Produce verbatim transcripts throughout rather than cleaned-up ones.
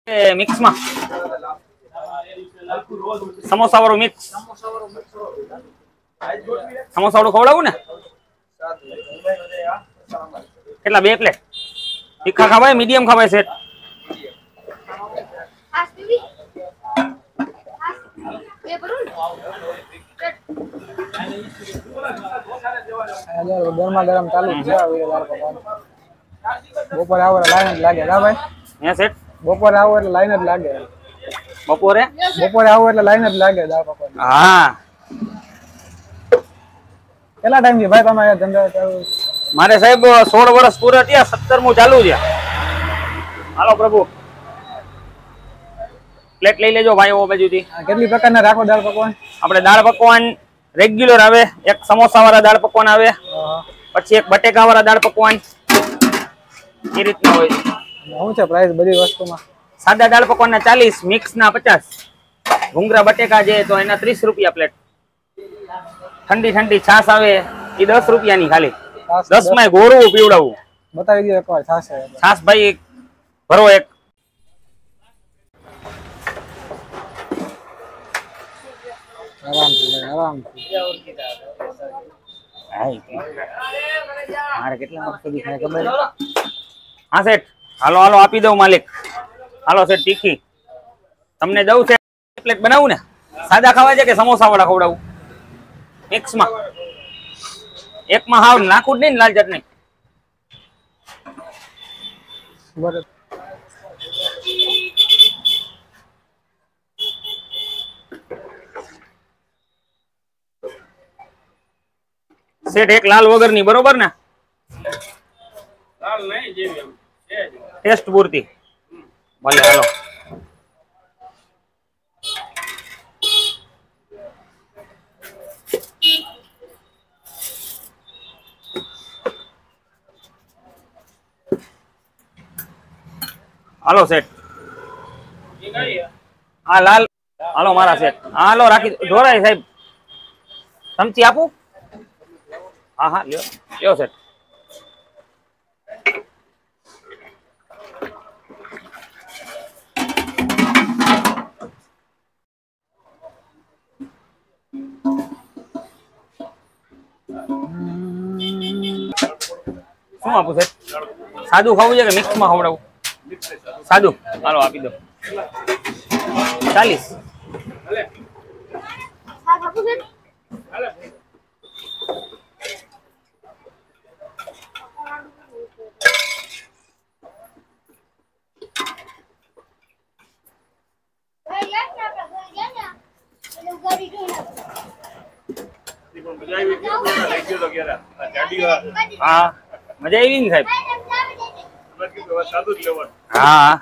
Mix में समोसा वाળું mix samosa वाળું ખવડાવું ને કેટલા બે પ્લેટ તીખા ખાવાય મીડિયમ ખાવાય સેટ ગરમા ગરમ ચાલુ છે બપોરે આવો લાઈન જ લાગે હા ભાઈ હે સેટ બપોરે આવો એટલે લાઈન જ લાગે બપોરે બપોરે આવો એટલે લાઈન જ લાગે દાળ પકવાન હા કેટલા ટાઈમ થી ભાઈ તમારે ધંધો ચાલુ મારે સાહેબ સોળ વર્ષ પૂરા થયા સત્તરમું ચાલુ છે હાલો પ્રભુ પ્લેટ લઈ લેજો ભાઈ ઓ બાજુથી કેટલી પ્રકારના રાખો દાળ પકવાન આપણે દાળ પકવાન રેગ્યુલર આવે એક સમોસા વાળા દાળ પકવાન આવે પછી એક બટેકા વાળા દાળ પકવાન એ રીતના હોય શું છે પ્રાઇસ બધી વસ્તુમાં સાદા દાળ પકવાન ના ચાલીસ મિક્સ ના પચાસ ભૂંગરા બટેકા છે તો એના ત્રીસ રૂપિયા પ્લેટ ઠંડી ઠંડી છાશ આવે એ દસ રૂપિયાની ખાલી દસ માં ગોળવું પીવડાવવું બતાવી દો એકવાર છાશ છાશ ભાઈ ભરો એક આરામથી આરામથી મારે કેટલા વર્ષ સુધી ખાય ખબર હા સેઠ હાલો હાલો આપી દઉં માલિક હાલો સેઠ તીખી તમને દઉં છે પ્લેટ બનાવું ને સાદા ખાવા છે કે સમોસા વાળા ખવડાવું મિક્સ માં એક માં હાવ નાખું જ નહીં લાલ ચટણી બરાબર સેટ એક લાલ વગર ની બરોબર ને લાલ નહીં જેવી એમ ટેસ્ટ પૂરતી ભલે હાલો હાલો સેટ હા લાલ હાલો મારા સેટ હાલો રાખી ઢોરાય સાહેબ ચમચી આપું હા હા લ્યો લ્યો સેટ શું આપું સેટ સાદું ખાવું છે કે મિક્સ માં ખવડાવું સાદું હાલો આપી દો ચાલીસ હા મજા આવી ને સાહેબ હા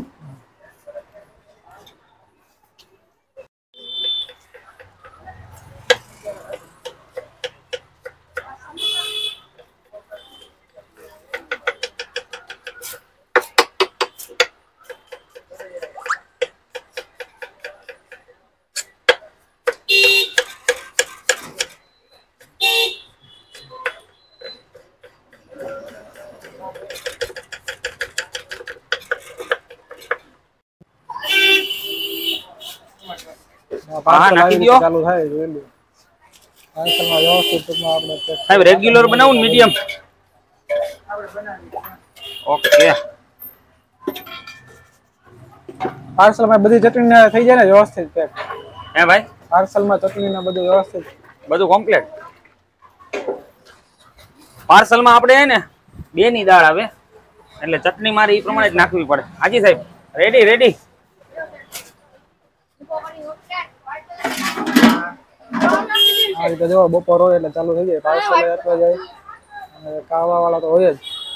હા નાખી દો ચાલુ થાય જોઈ લો પાર્સલમાં વ્યવસ્થિત ટૂંકમાં આપણે સાહેબ રેગ્યુલર બનાવું ને મીડિયમ ઓકે પાર્સલમાં બધી ચટણી થઈ જાય ને વ્યવસ્થિત પેક હે ભાઈ પાર્સલમાં ચટણી ને બધું વ્યવસ્થિત બધું કમ્પ્લીટ પાર્સલમાં આપણે હે ને બે ની દાળ આવે એટલે ચટણી મારી એ પ્રમાણે જ નાખવી પડે હાજી સાહેબ રેડી રેડી આ રીતે જો બપોર હોય એટલે ચાલુ થઈ જાય પાર્સલ એટલે જાય અને ખાવા વાળા તો હોય જ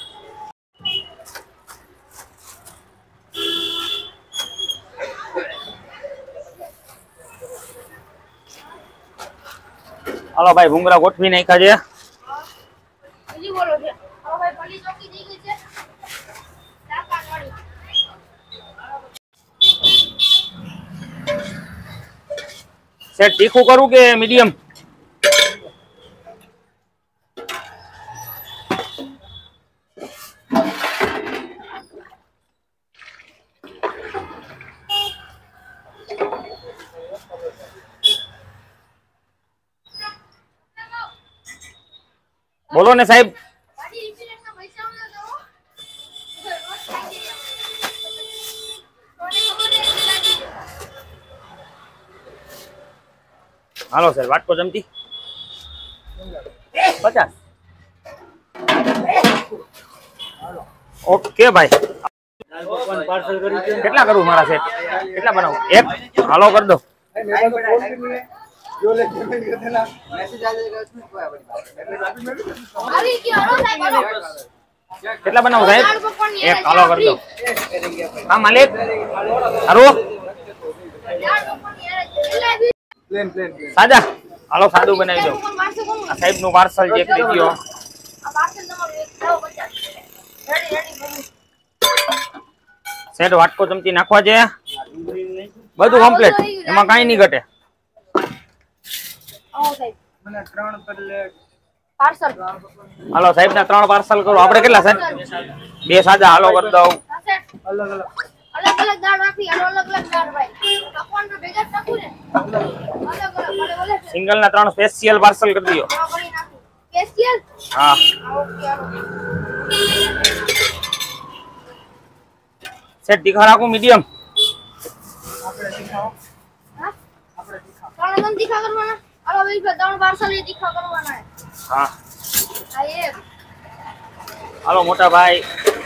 હાલો ભાઈ ભૂંગરા ગોઠવી નાખ્યા છે હજી બોલો છે હાલો ભાઈ પલ્લી ચોકી થઈ ગઈ છે ચાકા વાળી સેટ તીખું કરું કે મીડિયમ બોલો ને સાહેબ. ગાડી ઇન્સ્યોરન્સના પૈસા આલે તો રોજ ખાઈ જઈએ. કોને ખબર હે ગાડી હાલો સર વાટકો ચમચી પચાસ. ઓકે ભાઈ કેટલા કરું મારા સેટ કેટલા બનાવું એક હાલો કરી દો. આવી ગયો હલો સાહેબ હલો કેટલા બનાવું સાહેબ એક હાલો કરી દો. હા માલિક હારું ચાર લોકોની યાર કેટલા બી પ્લેન પ્લેન સાદા હાલો સાદું બનાવી દો. કોણ મારશે કોણ આ સાહેબ નું પાર્સલ ચેક કરી દો. આ પાર્સલ તમારું એક લાવો પચાસ રેડી રેડી બધું સેટ વાટકો ચમચી નાખવા છે બધું કમ્પ્લીટ એમાં કાંઈ નહીં ઘટે. આવો સાહેબ મને ત્રણ પ્લેટ પાર્સલ હાલો સાહેબ ના ત્રણ પાર્સલ કરો. આપણે કેટલા સાહેબ બે સાદા હાલો કરી દઉં. અલગ અલગ અલગ અલગ દાળ રાખી અલગ અલગ દાળ ભાઈ પકવાન તો ભેગા જ નાખું ને અલગ અલગ ભલે ભલે સિંગલ ના ત્રણ સ્પેશિયલ પાર્સલ કરી દો. હા કરી નાખું સ્પેશિયલ હા ઓકે હાલો સેટ તીખા રાખું મીડિયમ. હા ત્રણ એકદમ તીખા કરવાના હાલો ભાઈ ત્રણ પાર્સલ એ તીખા કરવાના હા હા એ હાલો મોટા ભાઈ.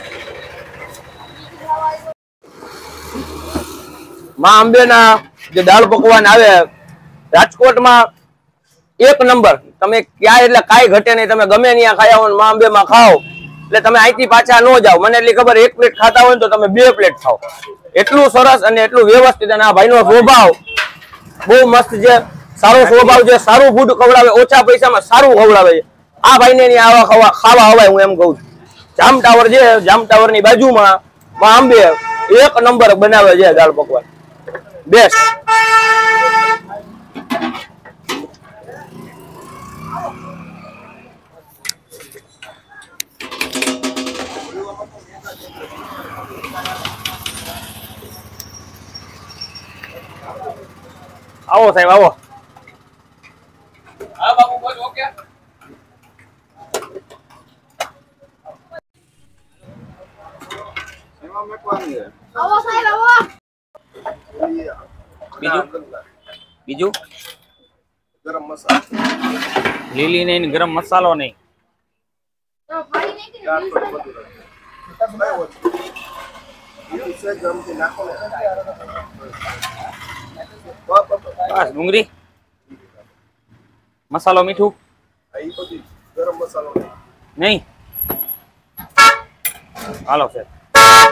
માં અંબેના જે દાળ પકવાન આવે રાજકોટમાં એક નંબર. તમે ક્યાંય એટલે કાંઈ ઘટે નહીં. તમે ગમે ત્યાં ખાયા હોય માં અંબેમાં ખાઓ એટલે તમે અહીંથી પાછા ન જાઓ. મને એટલી ખબર એક પ્લેટ ખાતા હોય ને તો તમે બે પ્લેટ ખાઓ. એટલું સરસ અને એટલું વ્યવસ્થિત. અને આ ભાઈનો સ્વભાવ બહુ મસ્ત છે. સારો સ્વભાવ છે. સારું ફૂડ ખવડાવે. ઓછા પૈસામાં સારું ખવડાવે છે. આ ભાઈને ની આવા ખાવા ખાવા હવાય હું એમ કહું છું. જામ ટાવર છે. જામ ટાવર ની બાજુમાં માં અંબે એક નંબર બનાવે છે દાળ પકવાન બેસ્ટ. આવો સાહેબ આવો. હા બાબુ બસ ઓકે. આવો સાહેબ આવો બીજું બીજું ગરમ મસાલો લીલી નહીં ગરમ મસાલો નહીં. તો ફાડી નાખીને ચાર બીજું થોડું બધું રાખો. બીજું છે ગરમથી નાખો ને. બસ, બસ, બસ. બસ ડુંગળી મસાલો મીઠું આ ઈ બધી ગરમ મસાલો નહીં. નહીં. હાલો સાહેબ